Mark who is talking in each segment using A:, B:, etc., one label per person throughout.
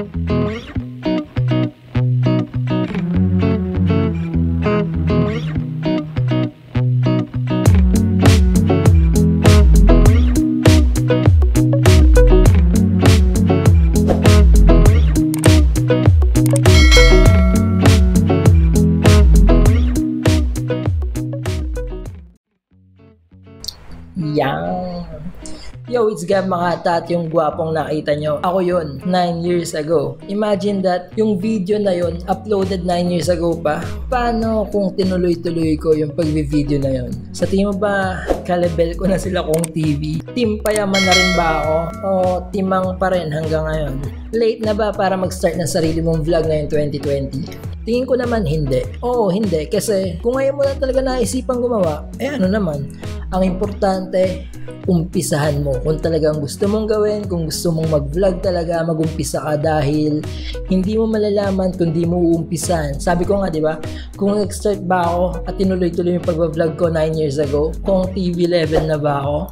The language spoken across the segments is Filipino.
A: Yang. Yo, it's Gab Makata at yung gwapong nakita nyo. Ako yun, 9 years ago. Imagine that, yung video na yun, uploaded 9 years ago pa. Paano kung tinuloy-tuloy ko yung pag-video na yun? Sa tingin mo ba, kalabel ko na sila kung TV? Team payaman na rin ba ako? O timang pa rin hanggang ngayon? Late na ba para mag-start ng sarili mong vlog ngayong 2020? Tingin ko naman hindi. Oo, hindi. Kasi kung ngayon mo na talaga naisipang gumawa, ano naman. Ang importante, umpisahan mo. Kung talagang gusto mong gawin, kung gusto mong mag-vlog talaga, mag-umpisa ka dahil hindi mo malalaman kung di mo uumpisahan. Sabi ko nga, di ba? Kung nag-start ba ako at tinuloy-tuloy yung pag-vlog ko 9 years ago, kung TV level na ba ako?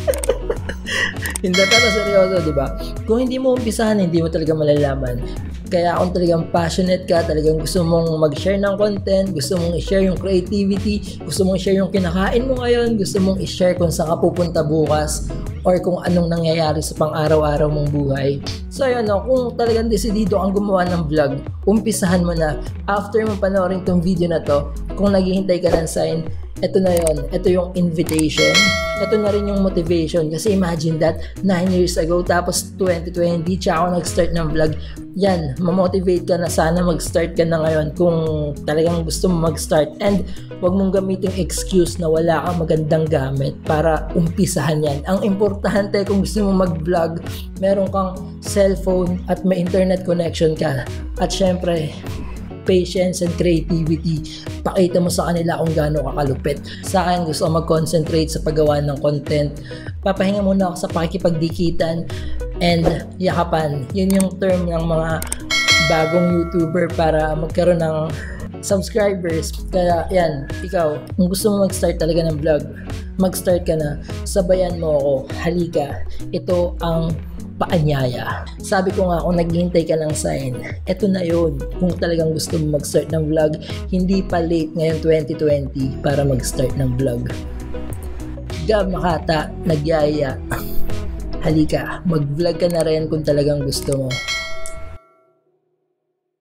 A: Hindi, pero seryoso, di ba? Kung hindi mo umpisahan, hindi mo talaga malalaman. Kaya kung talagang passionate ka, talagang gusto mong mag-share ng content, gusto mong i-share yung creativity, gusto mong i-share yung kinakain mo ngayon, gusto mong i-share kung saan ka pupunta bukas, or kung anong nangyayari sa pang-araw-araw mong buhay. So yun, kung talagang desidido ang gumawa ng vlog, umpisahan mo na. After mo panoorin tong video na to, kung naghihintay ka ng sign, ito na yon, ito yung invitation, ito na rin yung motivation. Kasi imagine that, 9 years ago, tapos 2020, tsaka ako nag-start ng vlog. Yan, mamotivate ka na sana mag-start ka na ngayon kung talagang gusto mo mag-start. And wag mong gamitin excuse na wala kang magandang gamit para umpisahan yan. Ang importante kung gusto mo mag-vlog, meron kang cellphone at may internet connection ka. At syempre, patience and creativity. Pakita mo sa kanila kung gaano kakalupit. Sa akin, gusto ko mag-concentrate sa paggawa ng content. Papahinga muna ako sa pakikipagdikitan and yakapan. Yun yung term ng mga bagong YouTuber para magkaroon ng subscribers. Kaya yan, ikaw, kung gusto mo mag-start talaga ng vlog, mag-start ka na. Sabayan mo ako. Halika. Ito ang paanyaya. Sabi ko nga, kung naghihintay ka ng sign, eto na yun. Kung talagang gusto mo mag-start ng vlog, hindi pa late ngayon 2020 para mag-start ng vlog. Gab Makata, nagyaya. Halika, mag-vlog ka na rin kung talagang gusto mo.